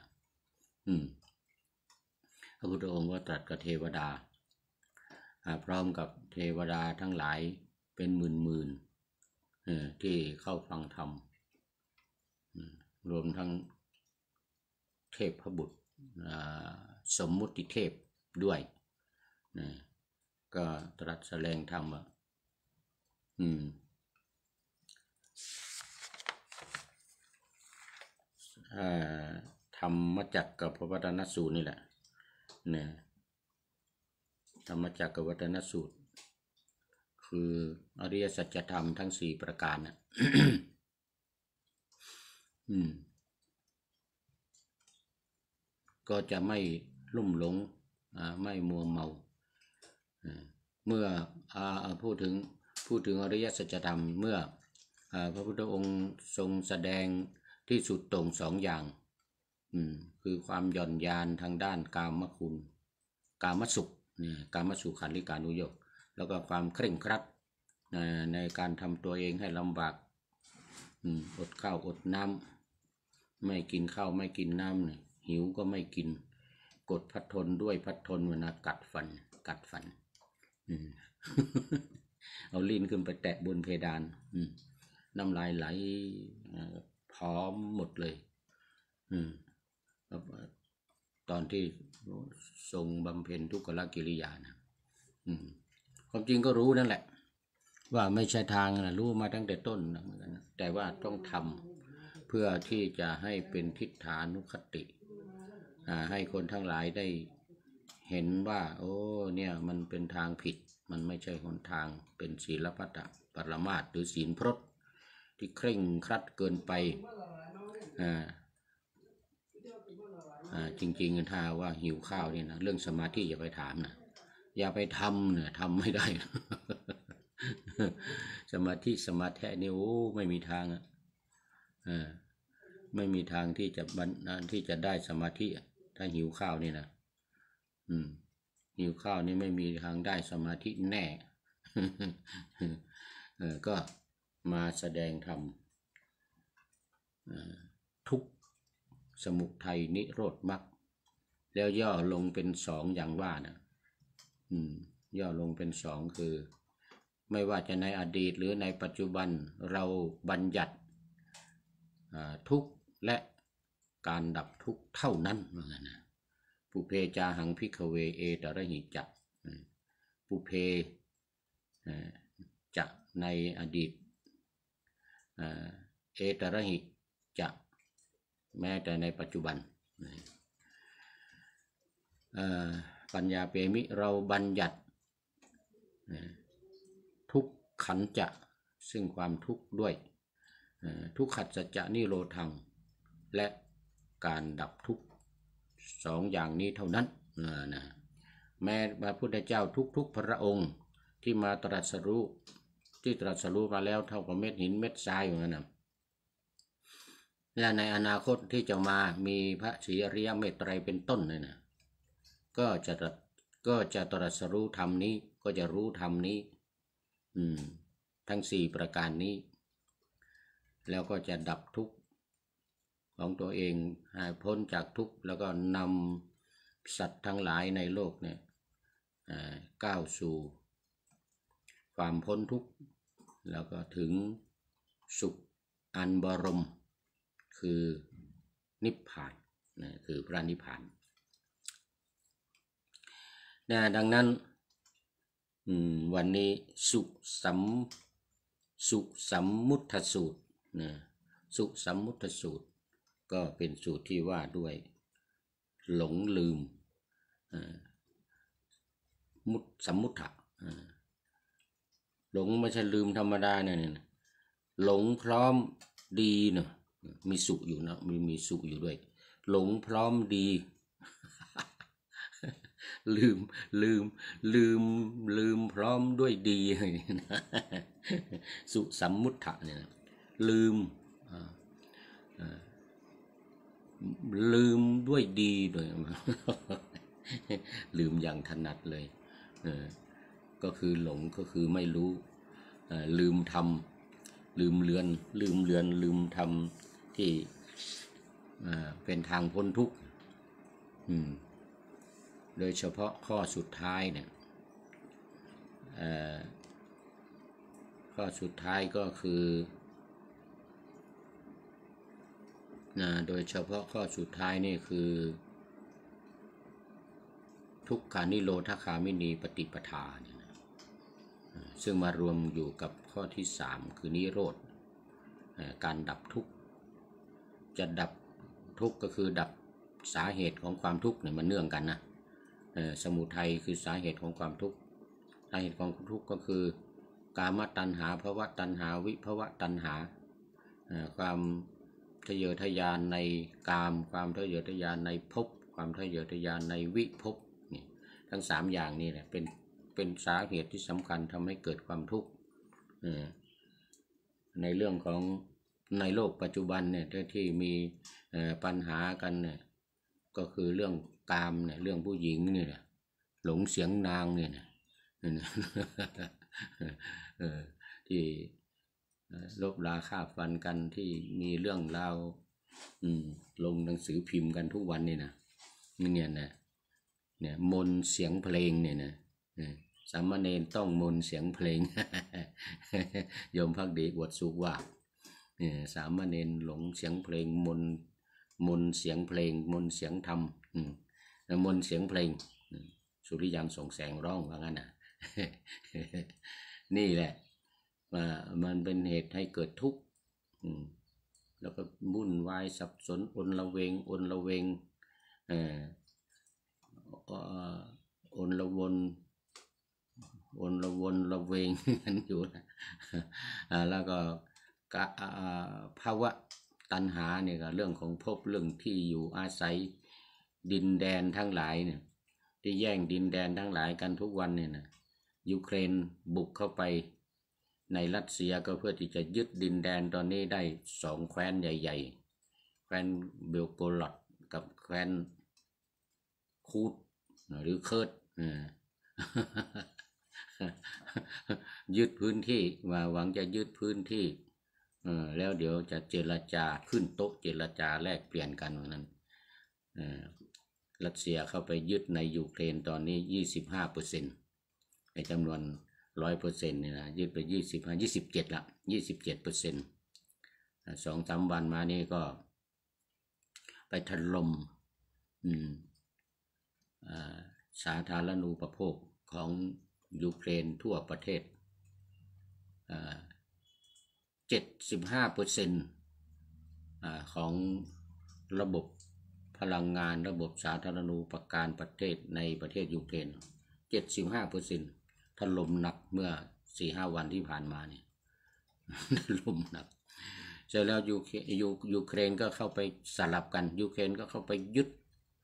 พระพุทธองค์ก็ตรัสกับเทวดาพร้อมกับเทวดาทั้งหลายเป็นหมื่นที่เข้าฟังธรรมรวมทั้งเทพบุตรสมมุติเทพด้วยก็ตรัสแสดงธรรมธรรมจักรกับพระวัตนสูตรนี่แหละเนี่ยธรรมจักรกับวัตนสูตรคืออริยสัจธรรมทั้ง4ประการน่ะ ก็จะไม่ลุ่มหลงไม่มัวเมาเมื่อพูดถึงอริยสัจธรรมเมื่อพระพุทธองค์ทรงแสดงที่สุดตรง2 อย่างคือความหย่อนยานทางด้านกามคุณกามสุขกามสุขันธิกานุโยคแล้วก็ความเคร่งครัดในการทำตัวเองให้ลำบากอดข้าวอดน้ำไม่กินข้าวไม่กินน้ำหิวก็ไม่กินกดพัดทนด้วยพัดทนเวลากัดฟัน เอาลิ้นขึ้นไปแตะบนเพดานน้ำลายไหลพร้อมหมดเลยตอนที่ทรงบำเพ็ญทุกขกิริยานะความจริงก็รู้นั่นแหละว่าไม่ใช่ทางนะรู้มาตั้งแต่ต้นนะเหมือนกันนะแต่ว่าต้องทำเพื่อที่จะให้เป็นทิฏฐานุคติให้คนทั้งหลายได้เห็นว่าโอ้เนี่ยมันเป็นทางผิดมันไม่ใช่หนทางเป็นศีลพัตตปรมาสหรือศีลพรตที่เคร่งครัดเกินไปจริงๆถ้าว่าหิวข้าวเนี่ยนะเรื่องสมาธิอย่าไปถามนะอย่าไปทำเนี่ยทำไม่ได้ สมาธินี่โอ้ไม่มีทางไม่มีทางที่จะได้สมาธิถ้าหิวข้าวนี่นะหิวข้าวนี่ไม่มีทางได้สมาธิแน่ ก็มาแสดงธรรมทุกข์สมุทัยนิโรธมรรคแล้วย่อลงเป็น2อย่างว่านะย่อลงเป็น2คือไม่ว่าจะในอดีตหรือในปัจจุบันเราบัญญัติทุกข์และการดับทุกข์เท่านั้นนะปุเพจาหังภิกขเวเอตระหิจะปุเพจะในอดีตเอตระหิจะแม้แต่ในปัจจุบันปัญญาเปมิเราบัญญัติทุกขันจะซึ่งความทุกข์ด้วยทุกขัสสจะนิโรธังและการดับทุกข์2อย่างนี้เท่านั้นนะแม้พระพุทธเจ้าทุกพระองค์ที่มาตรัสรู้มาแล้วเท่ากับเม็ดหินเม็ดทรายอย่างนั้นนะและในอนาคตที่จะมามีพระศรีอริยเมตไตรเป็นต้นเลยนะก็จะตรัสรู้ธรรมนี้ก็จะรู้ธรรมนี้ทั้ง4ประการนี้แล้วก็จะดับทุกข์ของตัวเองให้พ้นจากทุกข์แล้วก็นำสัตว์ทั้งหลายในโลกเนี่ยก้าวสู่ความพ้นทุกข์แล้วก็ถึงสุขอันบรมคือนิพพานนะคือพระนิพพานนะดังนั้นวันนี้สุสัมมุทสูตรนะสุสัมมุทสูตรก็เป็นสูตรที่ว่าด้วยหลงลืมสัมมุทธะหลงไม่ใช่ลืมธรรมดาเนี่ยหลงพร้อมดีเนาะมีสุขอยู่นะมีสุขอยู่ด้วยหลงพร้อมดีลืมพร้อมด้วยดีสุสัมมุทธะเนี่ยลืมด้วยดีโดยลืมอย่างถนัดเลยก็คือหลงก็คือไม่รู้ลืมทำลืมเลือนทำที่เป็นทางพ้นทุกข์โดยเฉพาะข้อสุดท้ายเนี่ยข้อสุดท้ายก็คือโดยเฉพาะข้อสุดท้ายนี่คือทุกขานิโรธคามินีปฏิปทาเนี่ยซึ่งมารวมอยู่กับข้อที่3คือนิโรธการดับทุกข์จะดับทุกข์ก็คือดับสาเหตุของความทุกข์เนี่ยมันเนื่องกันนะสมุทัยคือสาเหตุของความทุกข์สาเหตุของทุกข์ก็คือกามตัณหาภวตัณหาวิภวตัณหาความทะเยอทะยานในกามความทะเยอทะยานในภพความทะเยอทะยานในวิภพนี่ทั้ง3อย่างนี้แหละเป็นสาเหตุที่สำคัญทำให้เกิดความทุกข์ในเรื่องของในโลกปัจจุบันเนี่ยที่มีปัญหากันเนี่ยก็คือเรื่องกามเนี่ยเรื่องผู้หญิงเนี่ยหลงเสียงนางเนี่ยที่ลบราฆ่าฟันกันที่มีเรื่องราวลงหนังสือพิมพ์กันทุกวันนี่นะเนี่ยมนเสียงเพลงเนี่ยนะสามเณรต้องมนเสียงเพลงโยมภักดีอวดสุว่าสามเณรหลงเสียงเพลงมนเสียงเพลงมนเสียงธรรมมนเสียงเพลงสุริยังส่งแสงร้องว่างั้นนะนี่แหละมันเป็นเหตุให้เกิดทุกข์แล้วก็วุ่นวายสับสนอนละเวงอนละเวงอนละวนละเวงกันอยู่นะแล้วก็ภาวะตัณหาเนี่ยก็เรื่องของภพเรื่องที่อยู่อาศัยดินแดนทั้งหลายเนี่ยที่แย่งดินแดนทั้งหลายกันทุกวันเนี่ยนะยูเครนบุกเข้าไปในรัสเซียก็เพื่อที่จะยึดดินแดนตอนนี้ได้2แคว้นใหญ่ๆแคว้นเบลโกรอดกับแคว้นคูดหรือเคิร์ดยึดพื้นที่มาหวังจะยึดพื้นที่แล้วเดี๋ยวจะเจรจาขึ้นโต๊ะเจรจาแลกเปลี่ยนกันว่านั้นรัสเซียเข้าไปยึดในยูเครนตอนนี้ 25% ในจำนวน 100% เนี่ยนะยึดไป27ละ 27% 2-3 วันมานี้ก็ไปถล่มสาธารณูปโภคของยูเครนทั่วประเทศ75% ของระบบพลังงานระบบสาธารณูปการประเทศในประเทศยูเครน 75% ถล่มหนักเมื่อ 4-5 วันที่ผ่านมาเนี่ยถล่มหนักเสร็จแล้วยูเครนก็เข้าไปสลับกันยูเครนก็เข้าไปยึด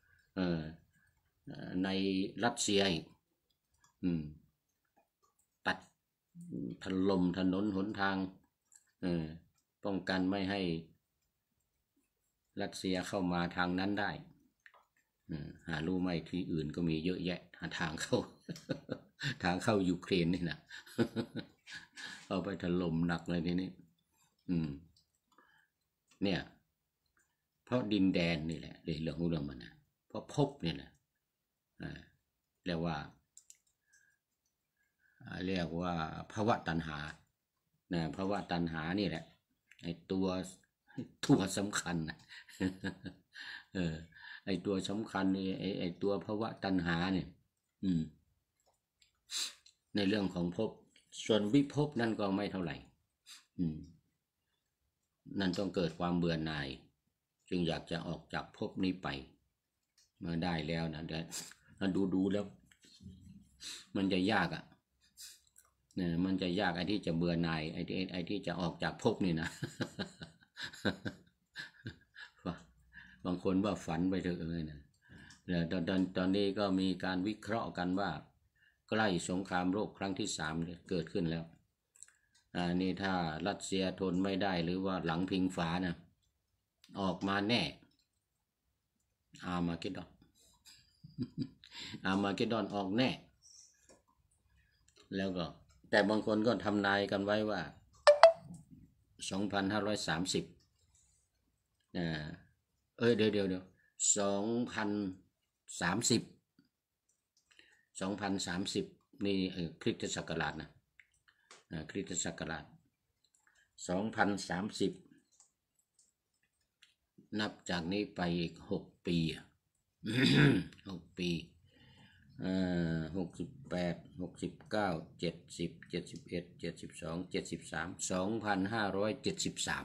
ในรัสเซียอีกตัดถล่มถนนหนทางป้องกันไม่ให้รัสเซียเข้ามาทางนั้นได้หารู้ไหมที่อื่นก็มีเยอะแยะหาทางเข้า ทางเข้ายูเครนนี่นะ เอาไปถล่มหนักเลยทีนี้เนี่ยเพราะดินแดนนี่แหละเรื่องของเรื่องมันนะเพราะภพเนี่ยนะเรียกว่าภาวะตัณหานะภาวะตัณหานี่แหละไอ้ตัวสำคัญนะ ไอ้ตัวสำคัญนี่ไอ้ตัวภาวะตัณหาเนี่ยในเรื่องของภพส่วนวิภพนั่นก็ไม่เท่าไหร่นั่นต้องเกิดความเบื่อหน่ายจึงอยากจะออกจากภพนี้ไปเมื่อได้แล้วนะแต่ดูแล้วมันจะยากอ่ะเนี่ยมันจะยากไอ้ที่จะเบื่อหน่ายไอ้ที่จะออกจากภพนี่นะ บางคนว่าฝันไปเถอะเลยนะตอนนี้ก็มีการวิเคราะห์กันว่าใกล้สงครามโลกครั้งที่3เกิดขึ้นแล้วนี่ถ้ารัสเซียทนไม่ได้หรือว่าหลังพิงฝานะออกมาแน่อาร์มาเกดดอน อาร์มาเกดดอนออกแน่แล้วก็แต่บางคนก็ทำนายกันไว้ว่า2530เดี๋ยว2030นี่คริสตศักราชนะคริสตศักราช2030นับจากนี้ไปอีก6 ปี6 ปี68 69 70 71 72 73 2573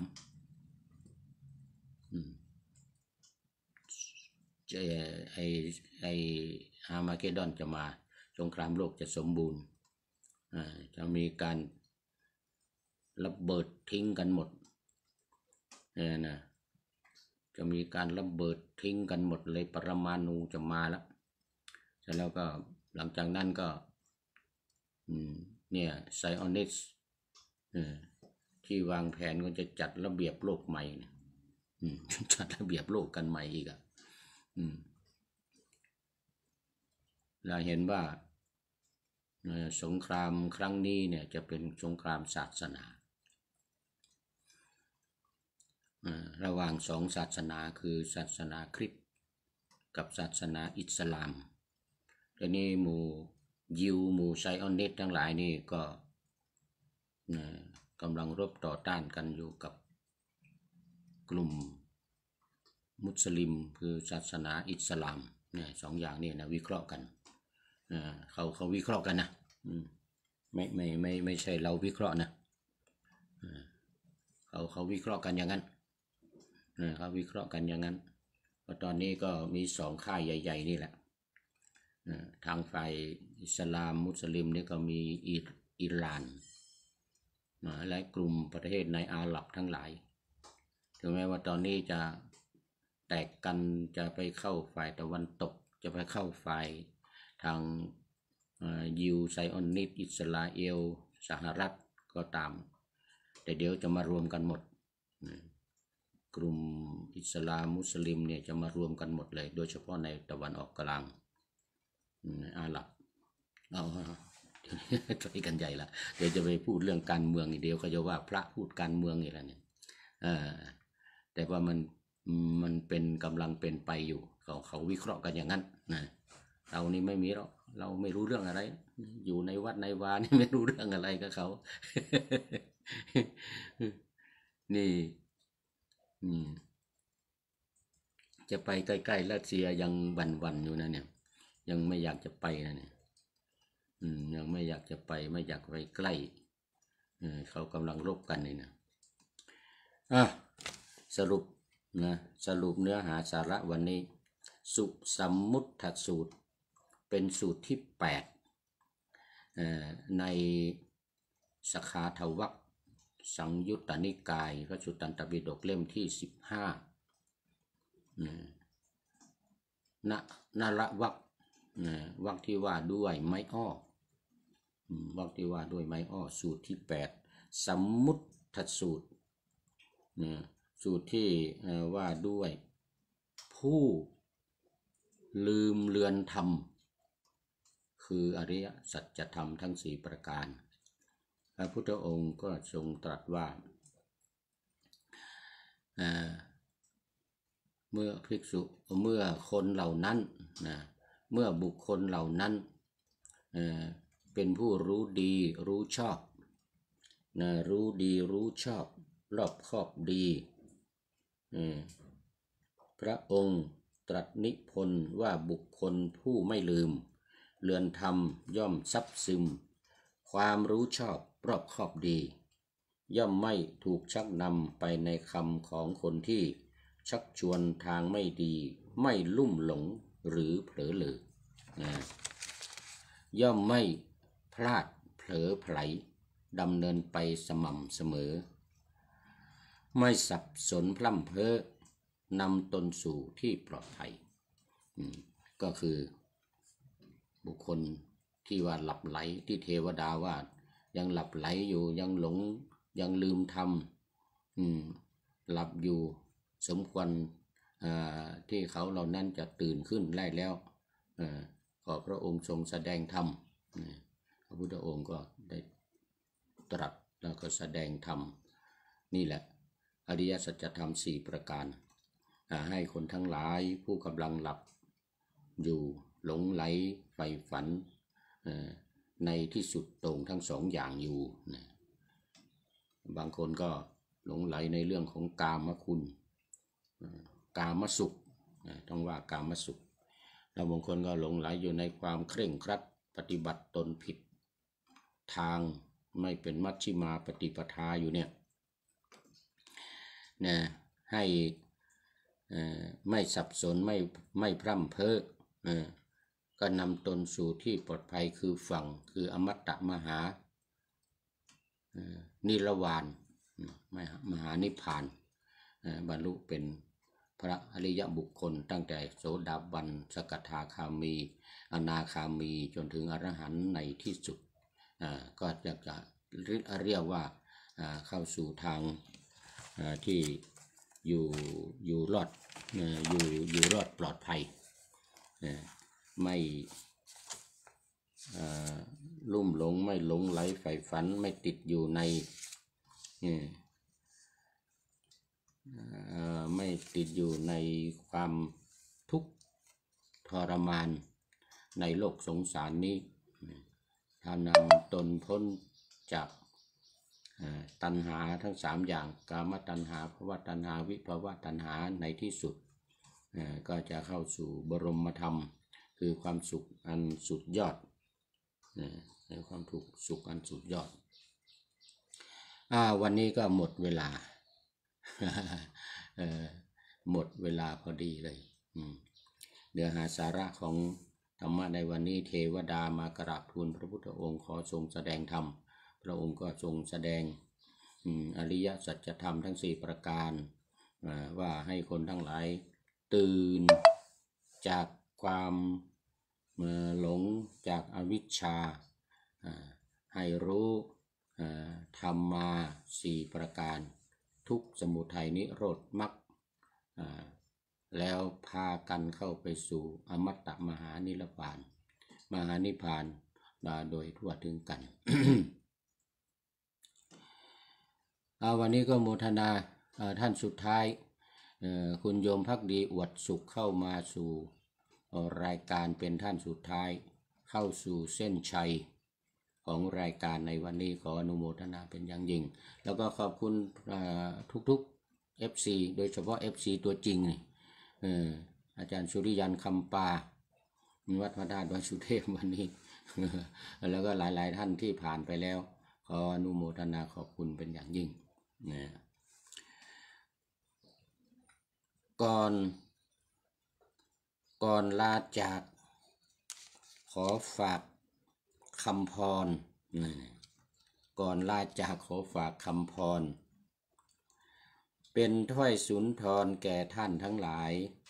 ไออาร์มาเกดดอนจะมาสงครามโลกจะสมบูรณ์จะมีการระเบิดทิ้งกันหมดเนี่ยนะจะมีการระเบิดทิ้งกันหมดเลยปรมาณูจะมาแล้วเสร็จแล้วก็หลังจากนั้นก็เนี่ยไซออนิสที่วางแผนก็จะจัดระเบียบโลกใหม่เนี่ยจัดระเบียบโลกกันใหม่อีกเราเห็นว่าสงครามครั้งนี้เนี่ยจะเป็นสงครามศาสนาระหว่าง2 ศาสนาคือศาสนาคริสต์กับศาสนาอิสลามทีนี้หมู่ไซออนิสต์ทั้งหลายนี่ก็กำลังรบต่อต้านกันอยู่กับกลุ่มมุสลิมคือศาสนาอิสลามเนี่ย2 อย่างนี่นะวิเคราะห์กันเขาวิเคราะห์กันนะไม่ใช่เราวิเคราะห์นะเขาวิเคราะห์กันอย่างนั้นเขาวิเคราะห์กันอย่างนั้นเพราะตอนนี้ก็มี2 ค่ายใหญ่ๆนี่แหละทางฝ่ายอิสลามมุสลิมนี่ก็มีอิหร่านและกลุ่มประเทศในอาหรับทั้งหลายถึงแม้ว่าตอนนี้จะแตกกันจะไปเข้าฝ่ายตะวันตกจะไปเข้าฝ่ายทางยิวไซออนิสต์อิสราเอลสหรัฐก็ตามแต่เดี๋ยวจะมารวมกันหมดกลุ่มอิสลามมุสลิมเนี่ยจะมารวมกันหมดเลยโดยเฉพาะในตะวันออกกลางอาหรับใจกันใหญ่ละเดี๋ยวจะไปพูดเรื่องการเมืองอีกเดียวก็จะว่าพระพูดการเมืองอีกแล้วเนี่ยแต่ว่ามันเป็นกำลังเป็นไปอยู่เขาวิเคราะห์กันอย่างนั้นนะเรานี่ไม่มีหรอกเราไม่รู้เรื่องอะไรอยู่ในวัดในวานี่ไม่รู้เรื่องอะไรกับเขานี่จะไปใกล้ๆรัสเซียยังวันอยู่นะเนี่ยยังไม่อยากจะไปนะเนี่ยยังไม่อยากจะไปไม่อยากไปใกล้เขากำลังรบกันนี่นะสรุปเนื้อหาสาระวันนี้สุสัมมุทธสูตรเป็นสูตรที่8ในสขาทวรรคสังยุตตนิกายพระสุตตันตปิฎกเล่มที่15นรวรรควรรคที่ว่าด้วยไม้อ้อวรรคที่ว่าด้วยไม้อ้อสูตรที่8สัมมุทธสูตรสูตรที่ว่าด้วยผู้ลืมเลือนธรรมคืออริยสัจธรรมทั้ง4ประการพระพุทธองค์ก็ทรงตรัสว่าเมื่อภิกษุเมื่อคนเหล่านั้นนะเมื่อบุคคลเหล่านั้นเป็นผู้รู้ดีรู้ชอบนะรู้ดีรู้ชอบรอบคอบดีพระองค์ตรัสนิพนธ์ว่าบุคคลผู้ไม่ลืมเลือนธรรมย่อมซับซึมความรู้ชอบรอบคอบดีย่อมไม่ถูกชักนำไปในคำของคนที่ชักชวนทางไม่ดีไม่ลุ่มหลงหรือเผลอเลอย่อมไม่พลาดเผลอไผลดำเนินไปสม่ำเสมอไม่สับสนพล่ำเพ้อนำตนสู่ที่ปลอดภัยก็คือบุคคลที่ว่าหลับไหลที่เทวดาว่ายังหลับไหลอยู่ยังหลงยังลืมทำหลับอยู่สมควรที่เขาเหล่านั้นจะตื่นขึ้นได้แล้วขอพระองค์ทรงแสดงธรรมพระพุทธองค์ก็ได้ตรัสแล้วก็แสดงธรรมนี่แหละอริยสัจธรรม4ประการให้คนทั้งหลายผู้กำลังหลับอยู่หลงไหลใฝ่ฝันในที่สุดตรงทั้ง2อย่างอยู่บางคนก็หลงไหลในเรื่องของกามคุณกามสุขต้องว่ากามสุขแล้วบางคนก็หลงไหลอยู่ในความเคร่งครัดปฏิบัติตนผิดทางไม่เป็นมัชฌิมาปฏิปทาอยู่เนี่ยให้ไม่สับสนไม่พร่ำเพ้อก็นำตนสู่ที่ปลอดภัยคือฝั่งคืออมตะมหานิรวานมหานิพพานบรรลุเป็นพระอริยบุคคลตั้งแต่โสดาบันสกทาคามีอนาคามีจนถึงอรหันต์ในที่สุดก็จะเรียกว่าเข้าสู่ทางที่อยู่รอดอยู่รอดปลอดภัยไม่ลุ่มหลงไม่หลงไหลใฝ่ฝันไม่ติดอยู่ในไม่ติดอยู่ในความทุกข์ทรมานในโลกสงสารนี้ถ้านำตนพ้นจากตัณหาทั้ง3อย่างกามตัณหาภวตัณหาวิภวตัณหาในที่สุดก็จะเข้าสู่บรมธรรมคือความสุขอันสุดยอดในความสุขอันสุดยอดวันนี้ก็หมดเวลา หมดเวลาพอดีเลยเนื้อหาสาระของธรรมะในวันนี้เทวดามากราบทูลพระพุทธองค์ขอทรงแสดงธรรมพระองค์ก็ทรงแสดงอริยสัจธรรมทั้ง4ประการว่าให้คนทั้งหลายตื่นจากความหลงจากอวิชชาให้รู้ธรรมมา4ประการทุกข์สมุทัยนิโรธมรรคแล้วพากันเข้าไปสู่อมตะมหานิพพานมหานิพพานโดยทั่วถึงกัน วันนี้ก็โมทนาท่านสุดท้ายคุณโยมภักดีอวดสุขเข้ามาสู่รายการเป็นท่านสุดท้ายเข้าสู่เส้นชัยของรายการในวันนี้ขออนุโมทนาเป็นอย่างยิ่งแล้วก็ขอบคุณทุกๆ FC โดยเฉพาะ FC ตัวจริงอาจารย์สุริยันคำปาวัดพระธาตุดอยสุเทพวันนี้ แล้วก็หลายๆท่านที่ผ่านไปแล้วขออนุโมทนาขอบคุณเป็นอย่างยิ่งก่อนลาจากขอฝากคำพรก่อนลาจากขอฝากคำพรเป็นถ้อยสุนทรแก่ท่านทั้งหลาย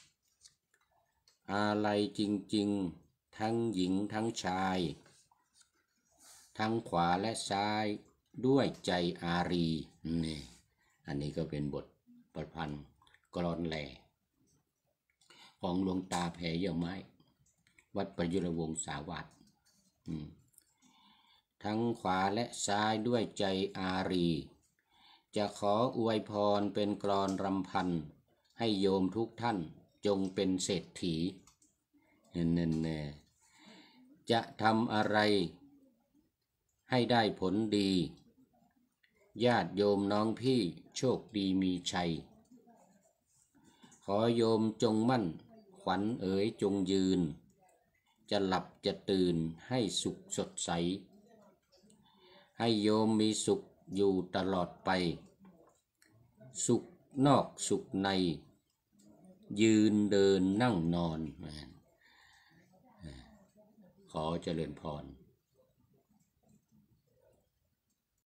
อาลัยจริงๆทั้งหญิงทั้งชายทั้งขวาและซ้ายด้วยใจอารีนี่อันนี้ก็เป็นบทประพันธ์กลอนแหล่ของหลวงตาแผ่เยี่ยมไม้วัดประยุรวงศาวาสทั้งขวาและซ้ายด้วยใจอารีจะขออวยพรเป็นกลอนรำพันให้โยมทุกท่านจงเป็นเศรษฐีนั่นแน่จะทำอะไรให้ได้ผลดีญาติโยมน้องพี่โชคดีมีชัยขอโยมจงมั่นขวัญเอ๋ยจงยืนจะหลับจะตื่นให้สุขสดใสให้โยมมีสุขอยู่ตลอดไปสุขนอกสุขในยืนเดินนั่งนอนขอเจริญพร